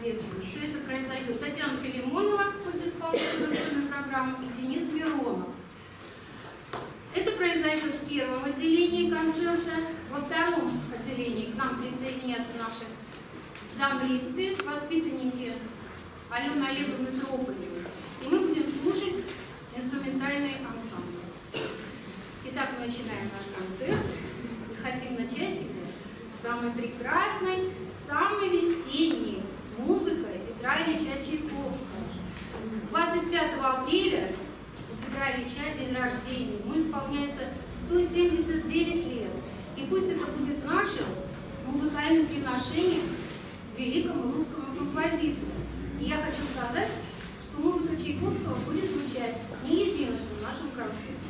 соответственно. Все это произойдет. Татьяна Филимонова будет исполнять сольную программу и Денис Миронов. Это произойдет в первом отделении концерта. Во втором отделении к нам присоединятся наши дамбристы, воспитанники Алены Олеговны Трополевой. И мы будем слушать инструментальный ансамбль. Итак, мы начинаем наш концерт. И хотим начать его с самой прекрасной, самой весенней музыкой Петра Ильича Чайковского. 25 апреля у Петра Ильича день рождения. Ему исполняется 179 лет. И пусть это будет нашим музыкальным приношением великому русскому композитору. И я хочу сказать, что музыка Чайковского будет звучать не единожды в нашем концерте.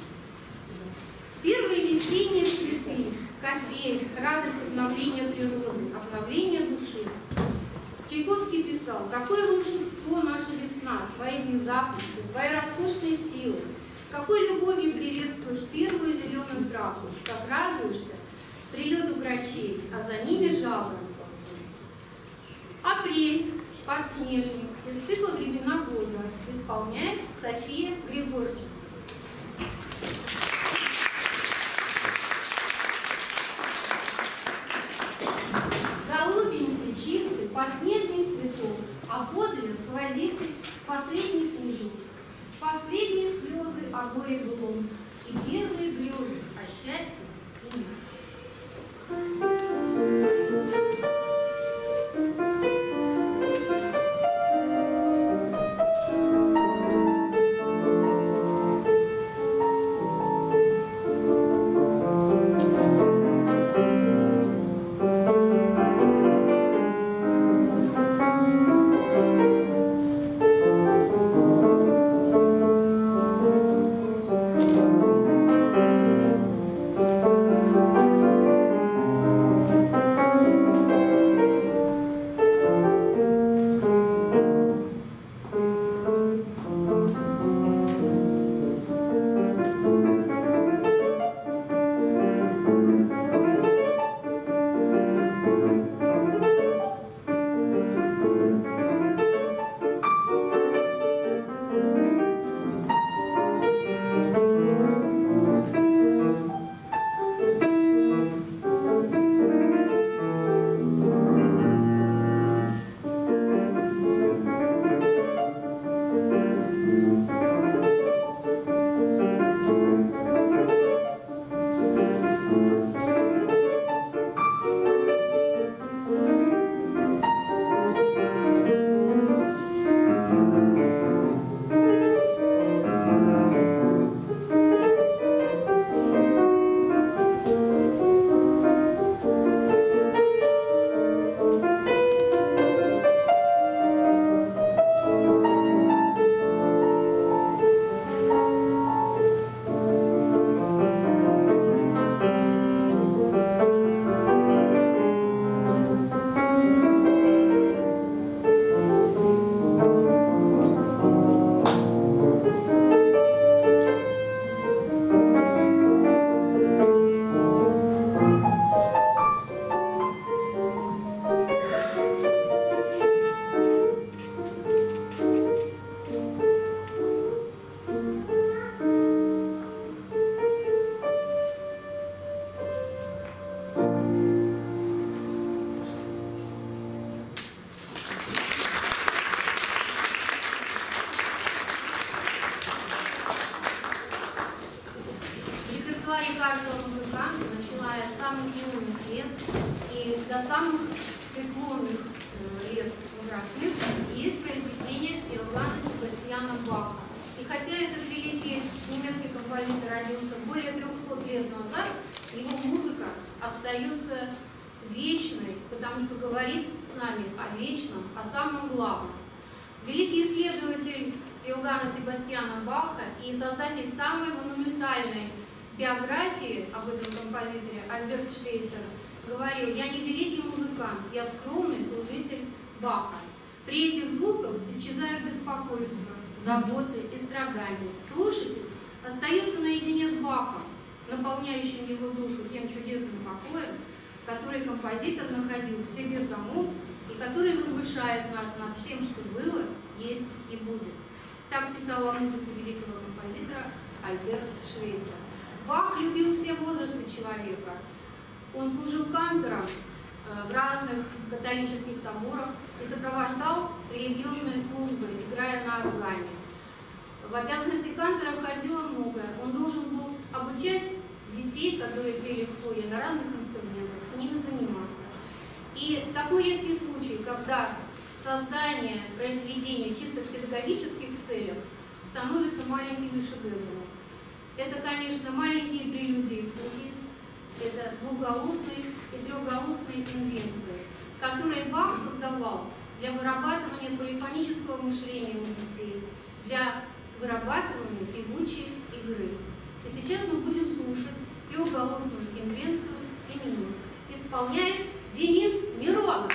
Первые весенние цветы, капель, радость обновления природы, обновления души. Чайковский писал: какое волшебство наша весна, своей внезапностью, своей роскошной силой, с какой любовью приветствуешь первую зеленую травку, как радуешься прилету грачей, а за ними жаворонков. Апрель, подснежник, из цикла «Времена года» исполняет София Григорченко. Голубенький, чистый, подснежный цветок, а подле сквозистый последний снежок. Последние слезы о горе былом и первые грезы о счастье и мире. Каждого музыканта, начиная с самых юных лет и до самых преклонных лет возрастных, есть произведение Иоганна Себастьяна Баха. И хотя этот великий немецкий композитор родился более 300 лет назад, его музыка остается вечной, потому что говорит с нами о вечном, о самом главном. Великий исследователь Иоганна Себастьяна Баха и создатель самой монументальной биографии об этом композиторе Альберт Швейцер говорил: я не великий музыкант, я скромный служитель Баха. При этих звуках исчезают беспокойство, заботы и страдания. Слушатель остается наедине с Бахом, наполняющим его душу тем чудесным покоем, который композитор находил в себе самом и который возвышает возвышает нас над всем, что было, есть и будет. Так писал о музыке великого композитора Альберт Швейцер. Бах любил все возрасты человека. Он служил кантором в разных католических соборах и сопровождал религиозные службы, играя на органе. В обязанности кантора входило многое. Он должен был обучать детей, которые пели в хоре на разных инструментах, с ними заниматься. И такой редкий случай, когда создание произведения чисто в педагогических целях становится маленькими шедеврами. Это, конечно, маленькие прелюдии и фуги, это двухголосные и трехголосные инвенции, которые Бах создавал для вырабатывания полифонического мышления у детей, для вырабатывания певучей игры. И сейчас мы будем слушать трехголосную инвенцию си минор. Исполняет Денис Миронов.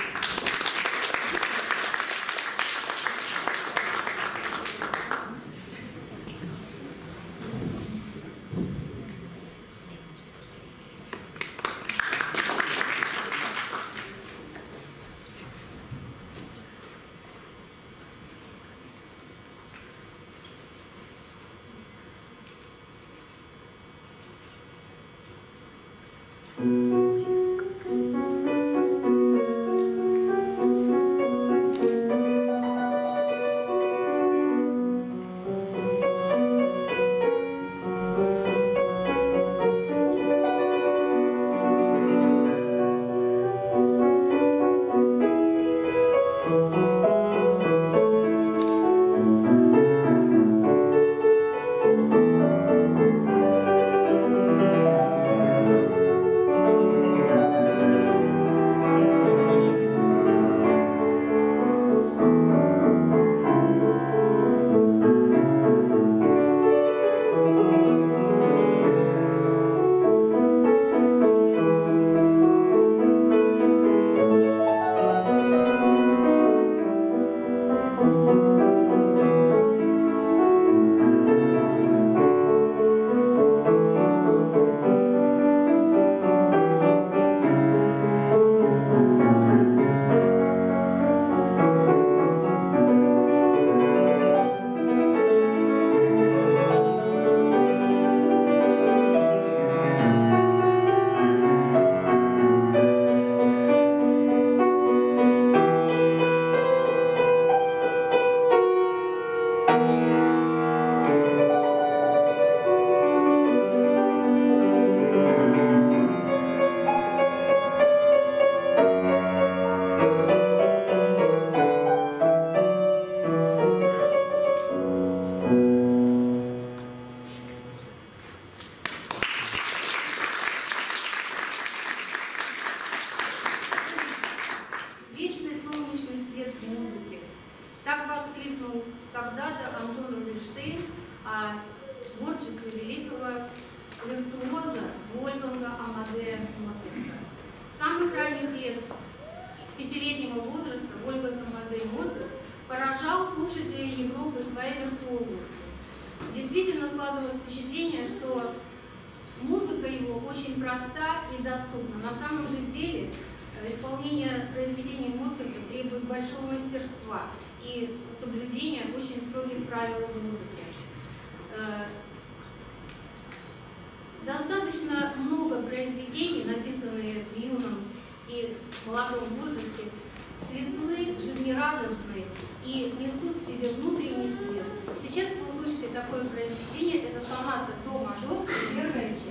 Достаточно много произведений, написанные в юном и молодом возрасте, светлы, жизнерадостные и несут в себе внутренний свет. Сейчас вы услышите такое произведение, это соната до мажор, первая часть.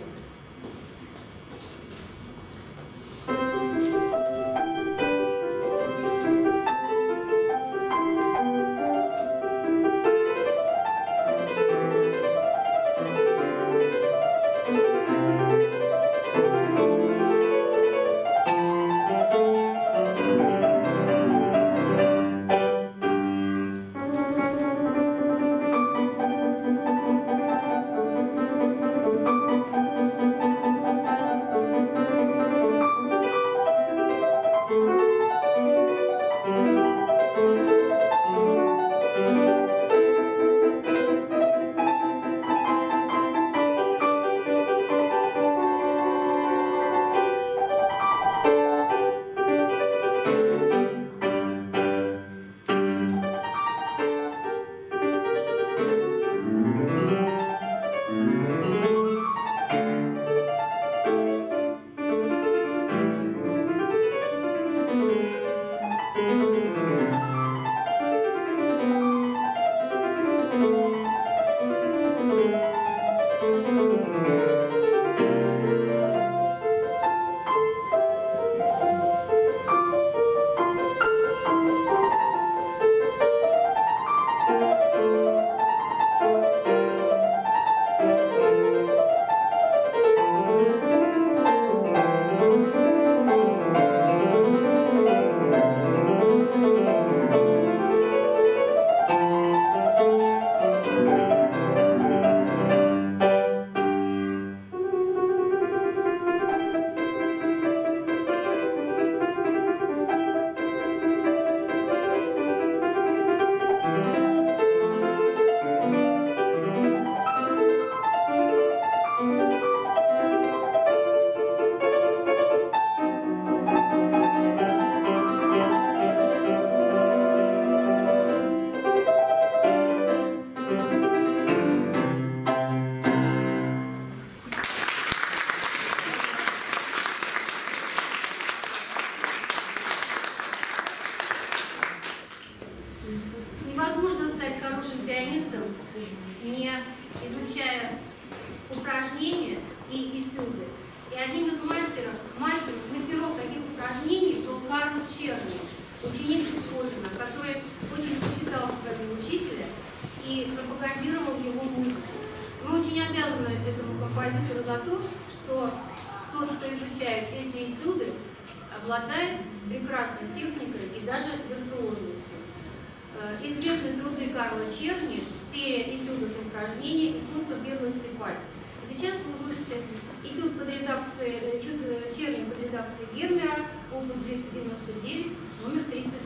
Невозможно стать хорошим пианистом, не изучая упражнения и этюды. И одним из мастеров таких упражнений был Карл Черни, ученик Бетховена, который очень почитал своего учителя и пропагандировал его музыку. Мы очень обязаны этому композитору за то, что тот, кто изучает эти этюды, обладает прекрасной техникой и даже виртуозностью. Известны труды Карла Черни, серия этюдов и упражнений «Искусство беглости пальцев». Сейчас вы услышите этюд Черни под редакцией Гермера, опус 299, номер 32.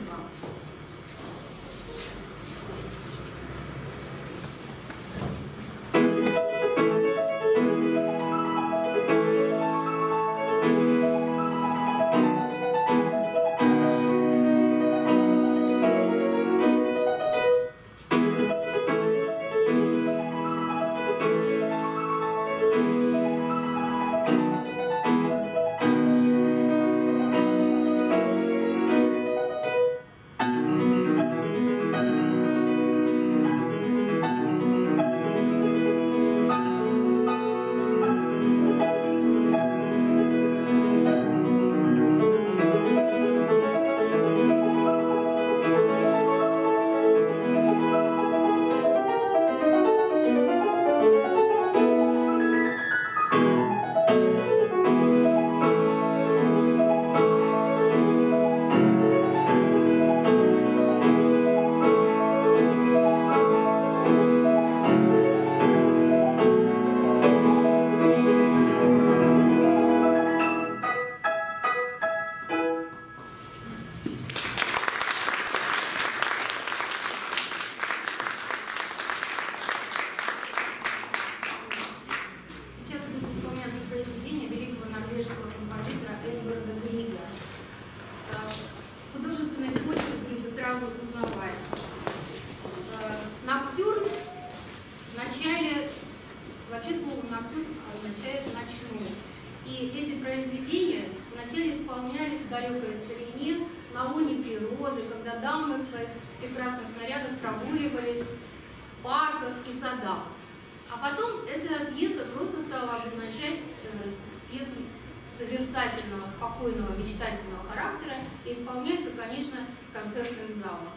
Спокойного, мечтательного характера и исполняется, конечно, в концертных залах.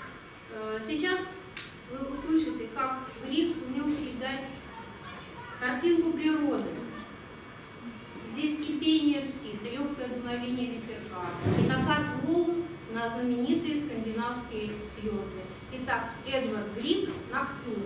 Сейчас вы услышите, как Глик сумел передать картинку природы. Здесь и пение птиц, и легкое дуновение ветерка, и накат волн на знаменитые скандинавские фьорды. Итак, Эдвард Глик «Ноктюрн».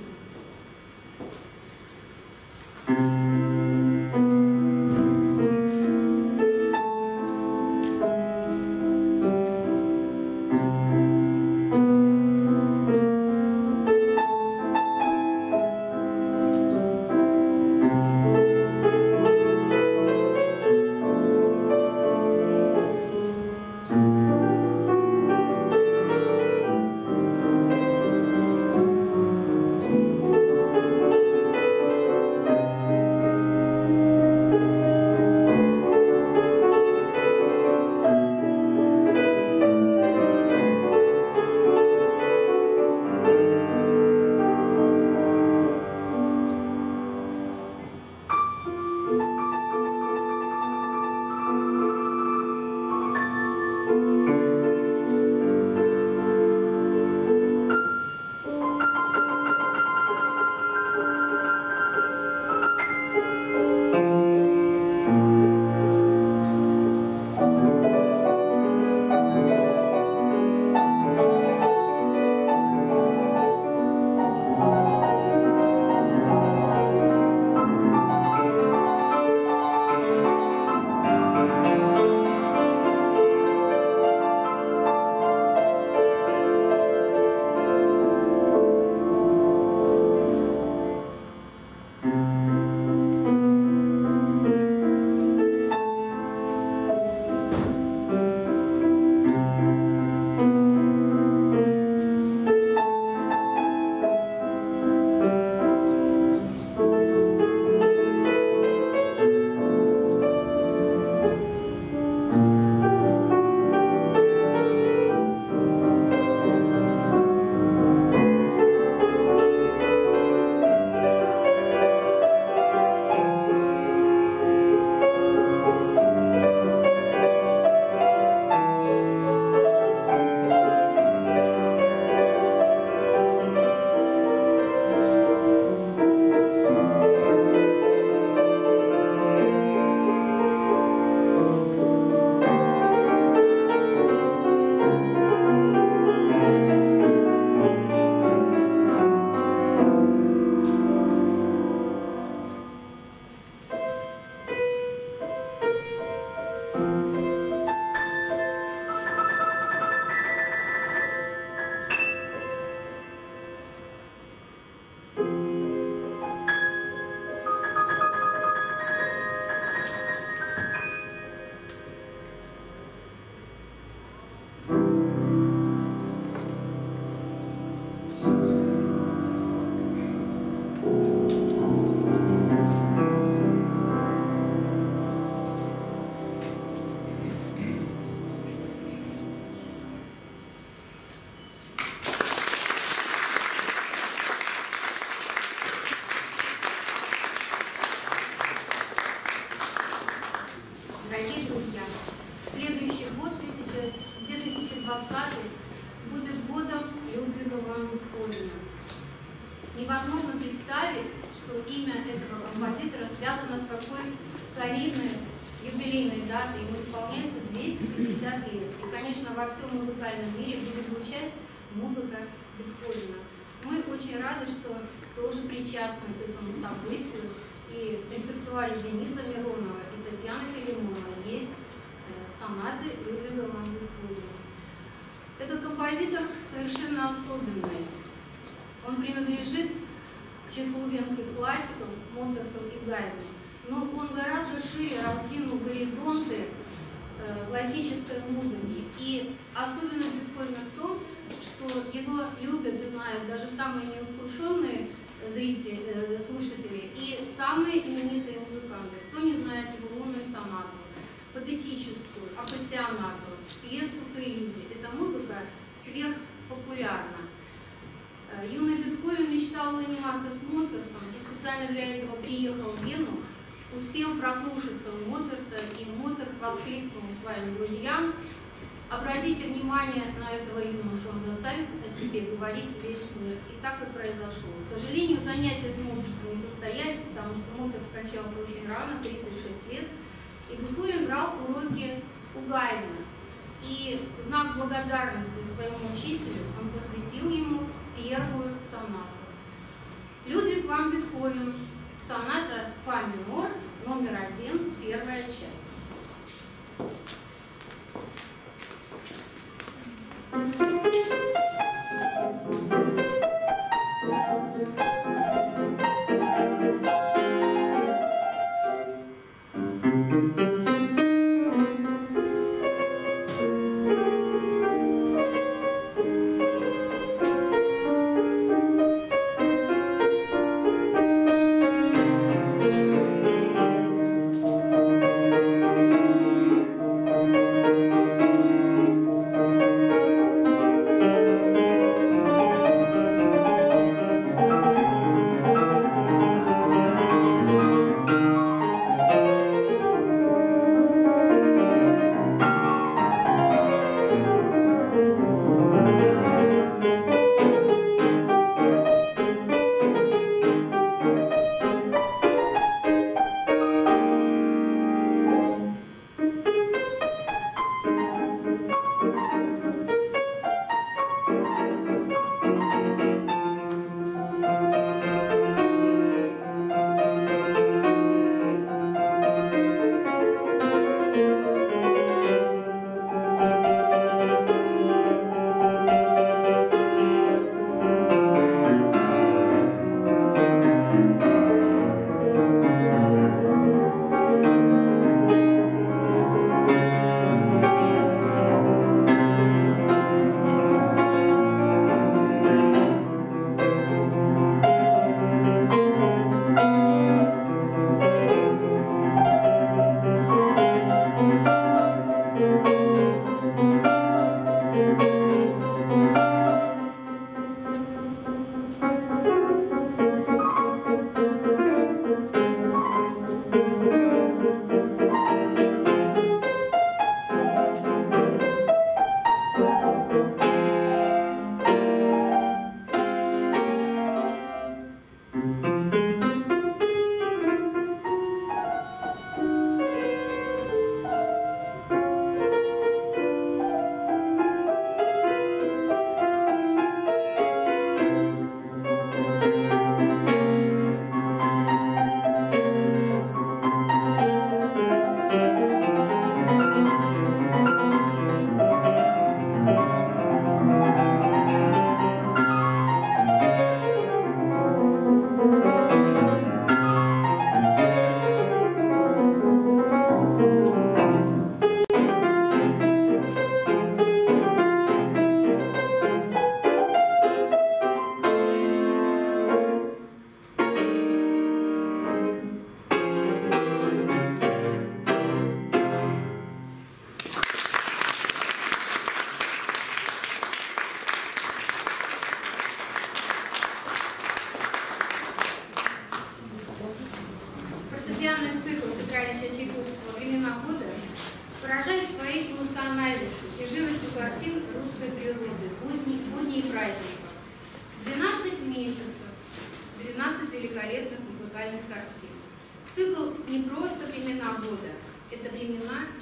будет годом Людвига ван Бетховена. Невозможно представить, что имя этого композитора связано с такой солидной юбилейной датой. Ему исполняется 250 лет. И, конечно, во всем музыкальном мире будет звучать музыка Бетховена. Мы очень рады, что тоже причастны к этому событию. И в репертуаре Дениса Миронова и Татьяны Филимонова есть сонаты Людвига ван Бетховена. Этот композитор совершенно особенный. Он принадлежит к числу венских классиков Моцарта и Гайдна, но он гораздо шире раздвинул горизонты классической музыки. И особенность Бетховена в том, что его любят и знают даже самые неискушенные зрители, слушатели и самые именитые музыканты. Кто не знает его лунную сонату, патетическую, апассионату, пьесу «Кризи». Эта музыка сверхпопулярна. Юный Бетховен мечтал заниматься с Моцартом и специально для этого приехал в Вену, успел прослушаться у Моцарта, и Моцарт воскликнул своим друзьям: обратите внимание на этого юношу, он заставит о себе говорить весь мир. И так и произошло. К сожалению, занятия с Моцартом не состоялись, потому что Моцарт скончался очень рано, 36 лет, и Бетховен брал уроки у Гайдна. И в знак благодарности своему учителю он посвятил ему первую сонату. Людвиг ван Бетховен, соната фа минор, номер 1, первая часть.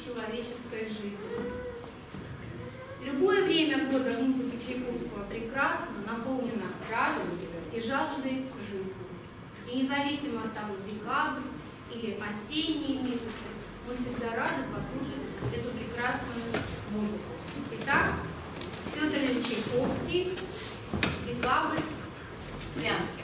человеческой жизни. Любое время года музыка Чайковского прекрасна, наполнена радостью и жаждой к жизни. И независимо от того, декабрь или осенние месяцы, мы всегда рады послушать эту прекрасную музыку. Итак, Петр Ильич Чайковский, «Декабрь», «Святки».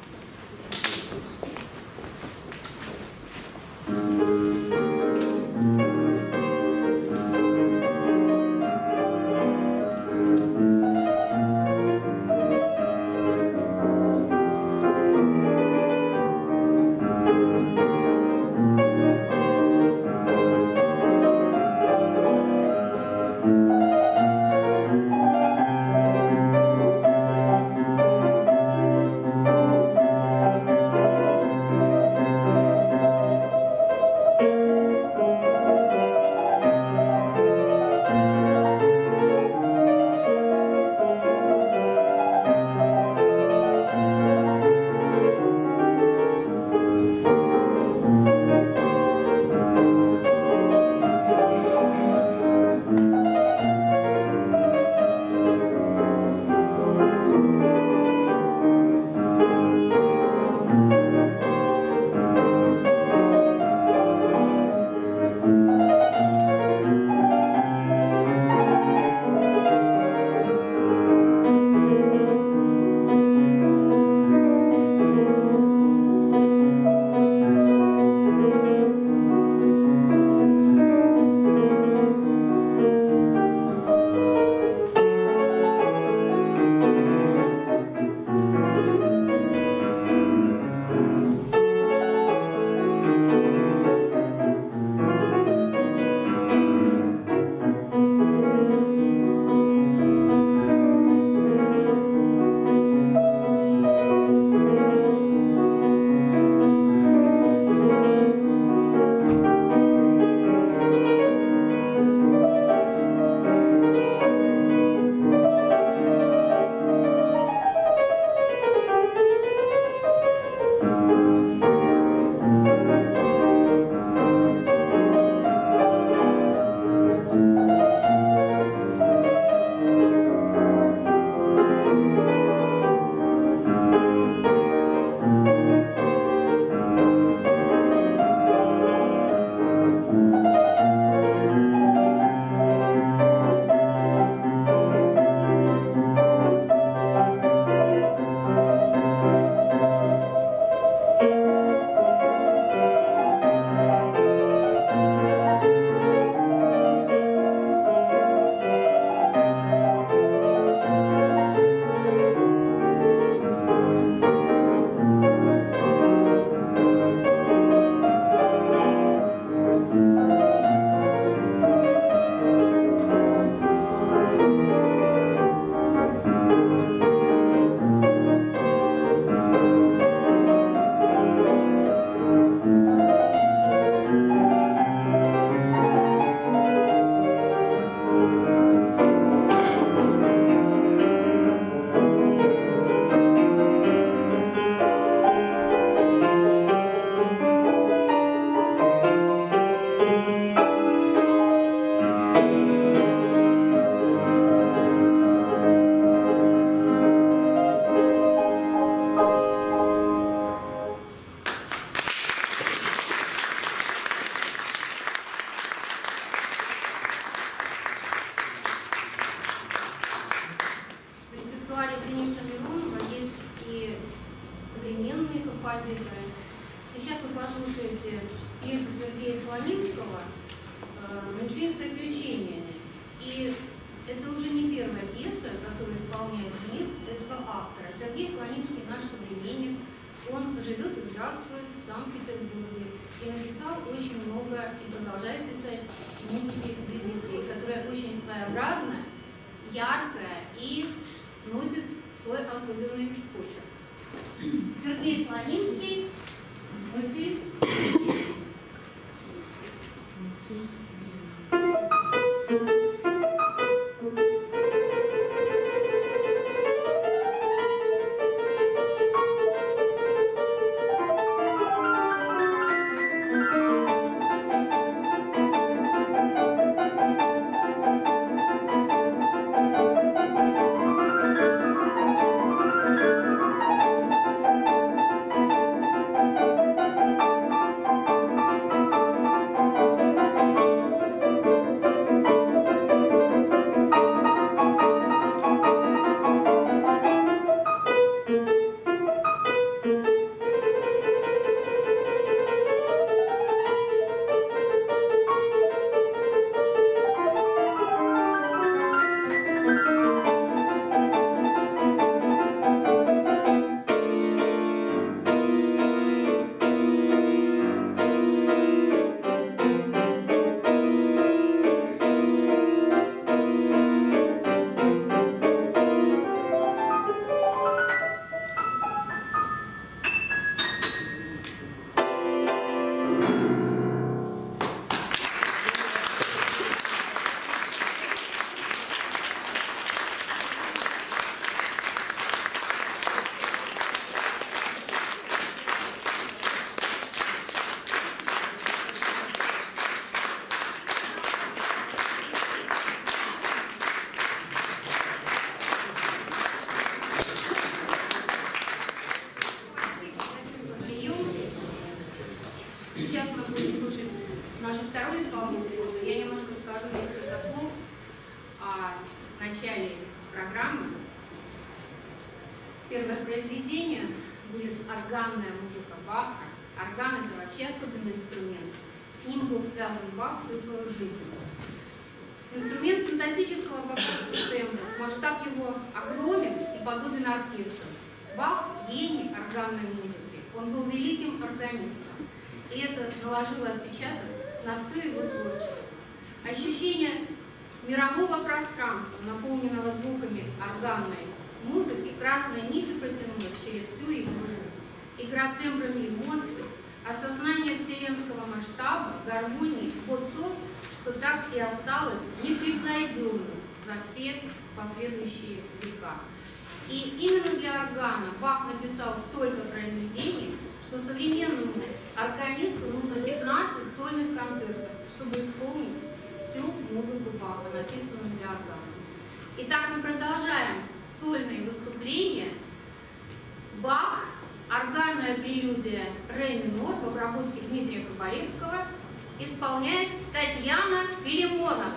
композиторы. Сейчас вы послушаете пьесу Сергея Слонимского «Мультфильм с приключениями». И это уже не первая пьеса, которую исполняет Денис, этого автора. Сергей Слонимский наш современник. Он живет и здравствует в Санкт-Петербурге. И написал очень много, и продолжает писать музыки для детей, которая очень своеобразная, яркая и носит свой особенный почерк. Сергей Слонимский, мультфильм произведения будет органная музыка Баха. Орган — это вообще особенный инструмент. С ним был связан Бах всю свою жизнь. Инструмент фантастического богатства тембра. Масштаб его огромен и подобен оркестру. Бах — гений органной музыки. Он был великим органистом. И это наложило отпечаток на все его творчество. Ощущение мирового пространства, наполненного звуками органной музыки, красной нитью протянулась через всю его жизнь. Игра тембрами эмоций, осознание вселенского масштаба, гармонии — вот то, что так и осталось непревзойденным за все последующие века. И именно для органа Бах написал столько произведений, что современному органисту нужно 15 сольных концертов, чтобы исполнить всю музыку Баха, написанную для органа. Итак, мы продолжаем сольные выступления. Бах, органная прелюдия ре минор в обработке Дмитрия Кабаревского исполняет Татьяна Филимонова.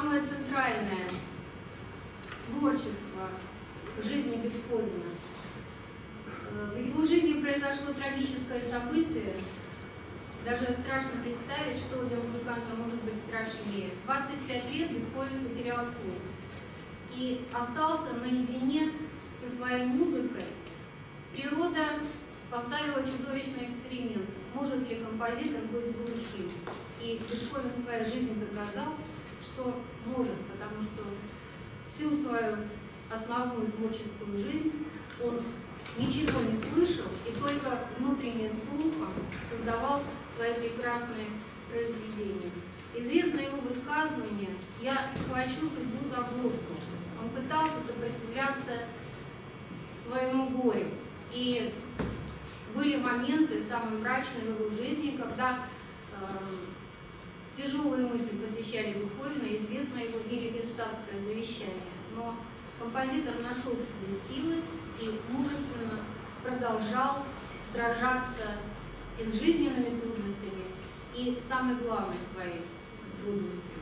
самое центральное творчество в жизни Бетховена. В его жизни произошло трагическое событие. Даже страшно представить, что для музыканта может быть страшнее. 25 лет Бетховен потерял слух и остался наедине со своей музыкой. Природа поставила чудовищный эксперимент. Может ли композитор быть глухим? И Бетховен в своей жизни доказал, что может, потому что всю свою основную творческую жизнь он ничего не слышал и только внутренним слухом создавал свои прекрасные произведения. Известно его высказывание «Я схвачу судьбу за глотку». Он пытался сопротивляться своему горю. И были моменты, самые мрачные в его жизни, когда тяжелые мысли посещали Бетховена, известно его гельштадтское завещание. Но композитор нашел в себе силы и мужественно продолжал сражаться и с жизненными трудностями, и самой главной своей трудностью.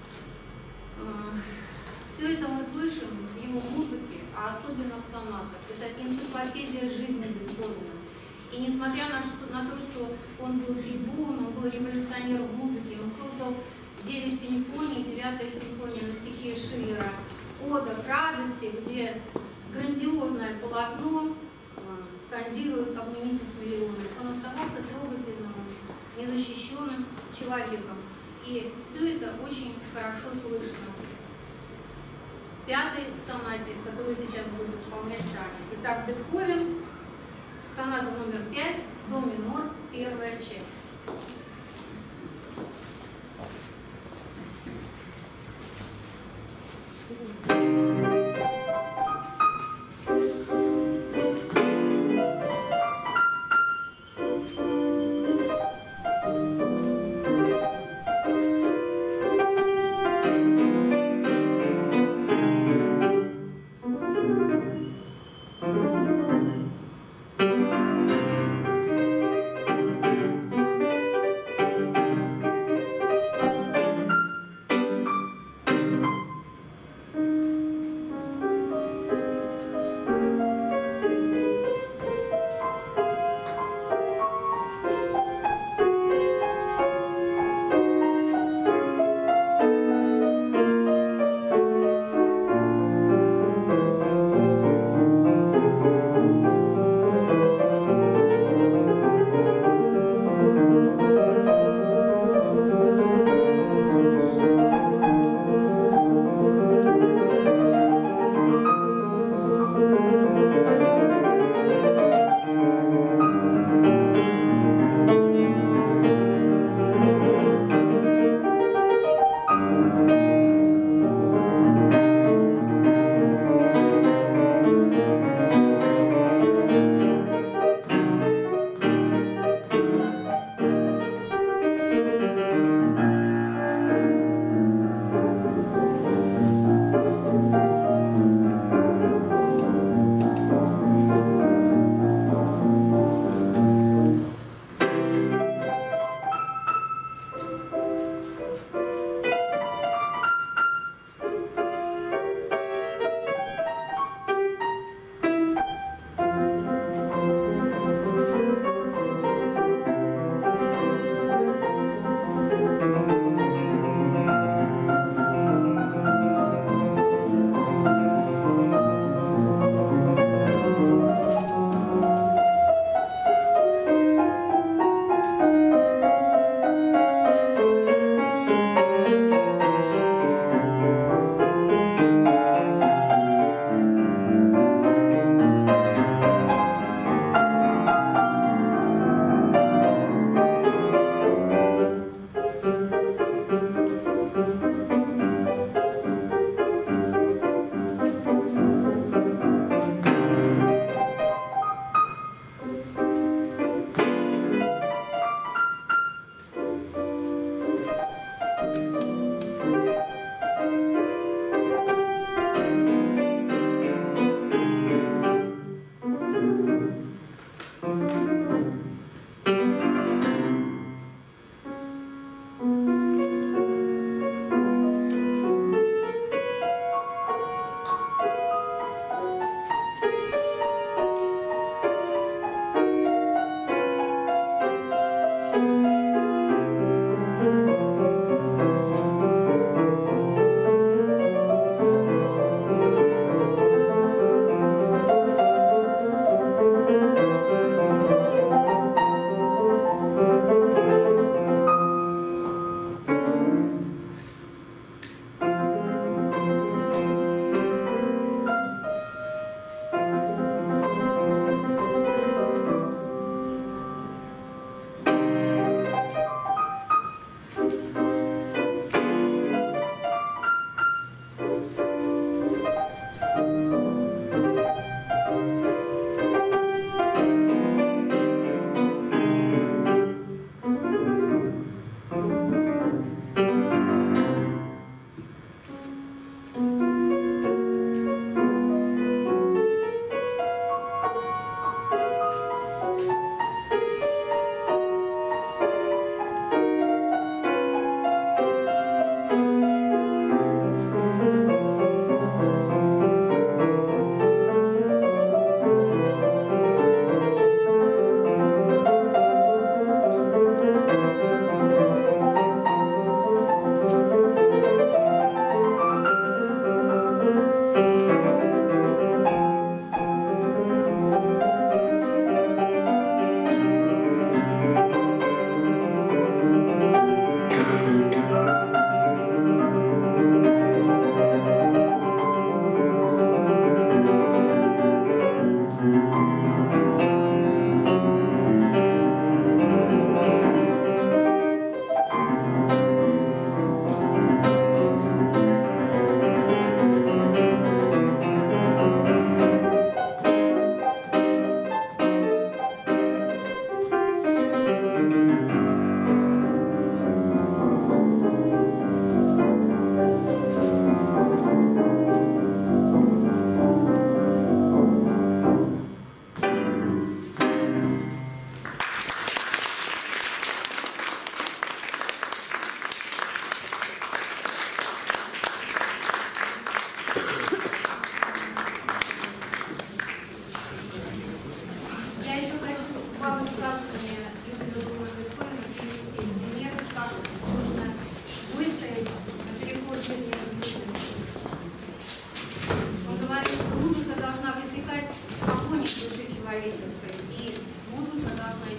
Все это мы слышим в его музыке, а особенно в сонатах. Это энциклопедия жизни Бетховена. И несмотря на то, что он был трибун, он был революционером в музыке, он создал 9 симфоний, 9-я симфония на стихи Шиллера, «Ода к радости», где грандиозное полотно скандирует «Обнимитесь миллионы». Он оставался трогательным, незащищенным человеком. И все это очень хорошо слышно в 5-й сонате, которую сейчас будет исполнять Жаня. Итак, Бетховен, соната номер 5, до минор, первая часть.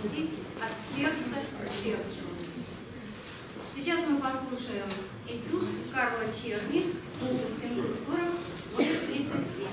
идти от сердца к сердцу. Сейчас мы послушаем этюд Карла Черни, опус 740, номер 37.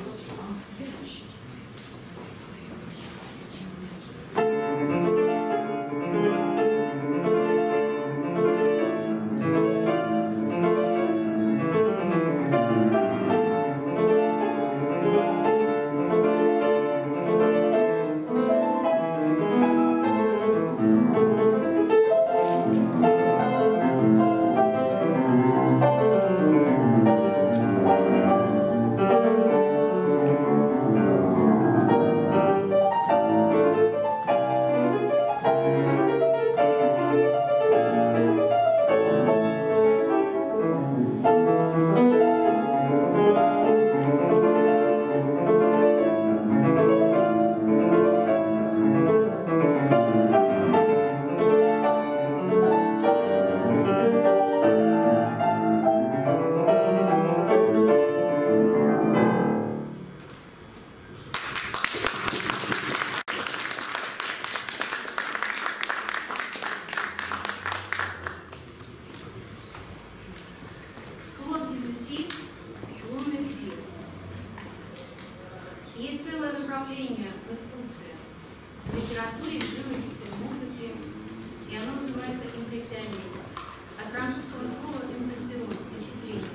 Есть целое направление в искусстве, в литературе, в живописи, в музыке, и оно называется импрессионизм. От французского слова импрессион, впечатление.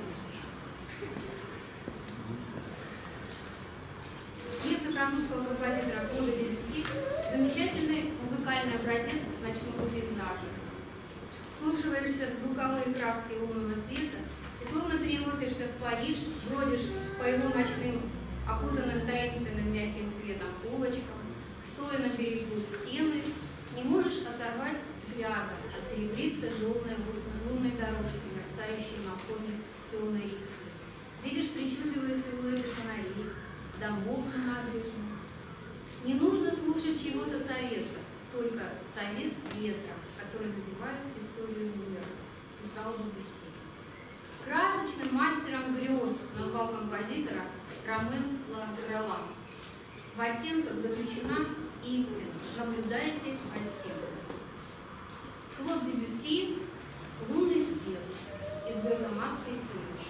Пьеса французского композитора Клода Дебюсси – замечательный музыкальный образец ночного пейзажа. Вслушиваешься в звуковые краски лунного света и словно переносишься в Париж, бродишь по его ночным, окутанным таинственным мягким светом улочкам, стоя на берегу Сены, не можешь оторвать взгляда от серебристо-желтой лунной дорожки, мерцающей на фоне темной реки. Видишь причудливые силуэты фонарей, домов на набережной. Не нужно слушать чего-то совета, только совет ветра, который называют историю мира, писал Дебюсси. Красочным мастером грез назвал композитора Ромен Ландрелан. В оттенках заключена истина. Наблюдайте оттенок. Клод Дебюсси «Лунный свет» из Бергамасской сумочки.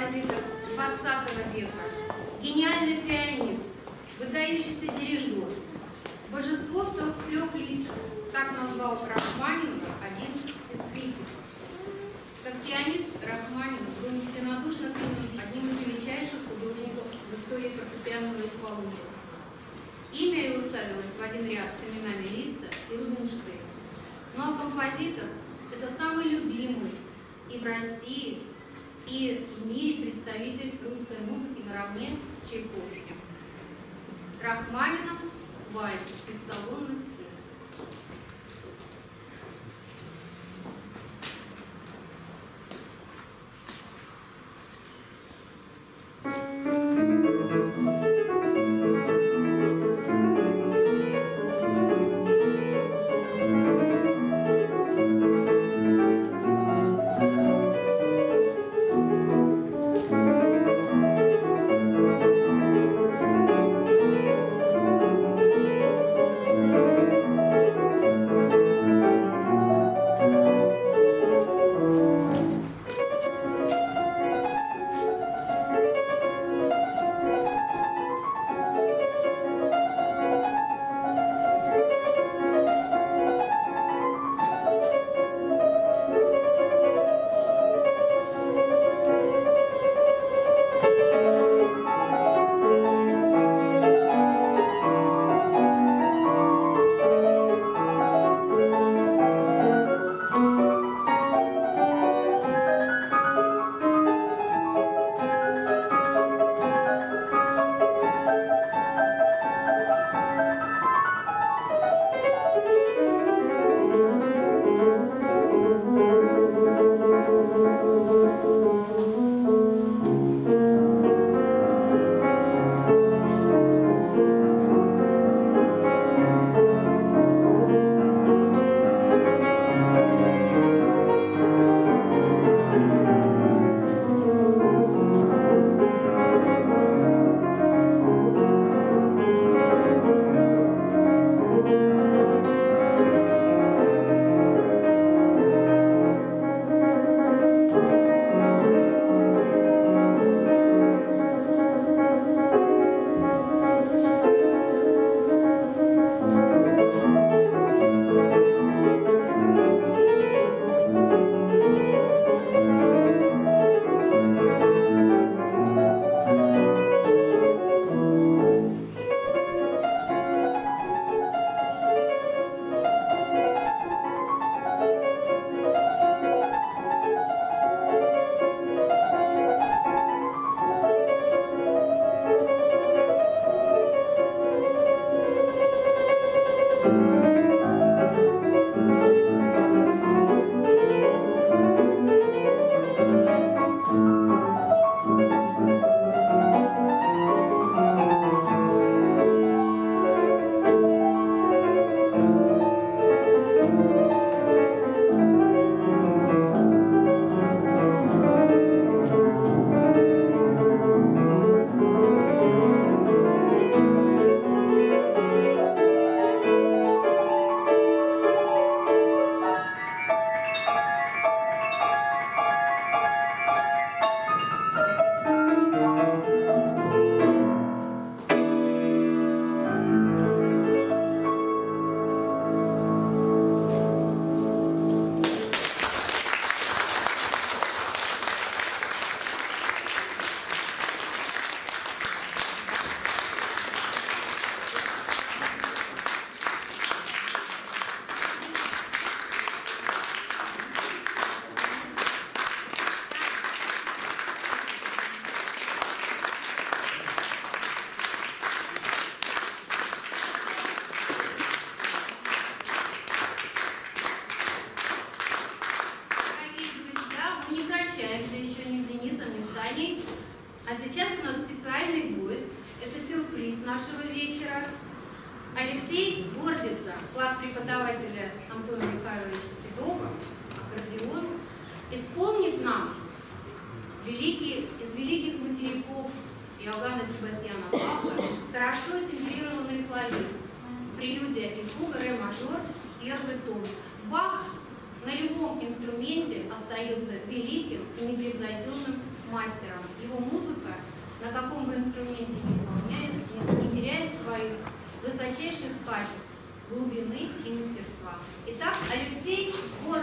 композитор 20 века, гениальный пианист, выдающийся дирижер, божество в трех лицах, так назвал Рахманинова один из критиков. Как пианист Рахманинов был единодушно признан одним из величайших художников в истории фортепианного исполнения. Имя его ставилось в один ряд с именами Листа и Рубинштейна. Но композитор – это самый любимый и в России, и в мире представитель русской музыки наравне с Чайковским. Рахманинов «Вальс» из салонных пьес. А сейчас у нас специальный гость, это сюрприз нашего вечера. Алексей Гордица, класс преподавателя Антона Михайловича Седова, аккордеон, исполнит нам из великих материков Иоганна Себастьяна Баха хорошо темперированный клавир, прелюдия и фуга ре мажор, первый том. Бах на любом инструменте остается великим и непревзойденным мастером. его музыка, на каком бы инструменте не исполняется, не теряет своих высочайших качеств, глубины и мастерства. Итак, Алексей, вот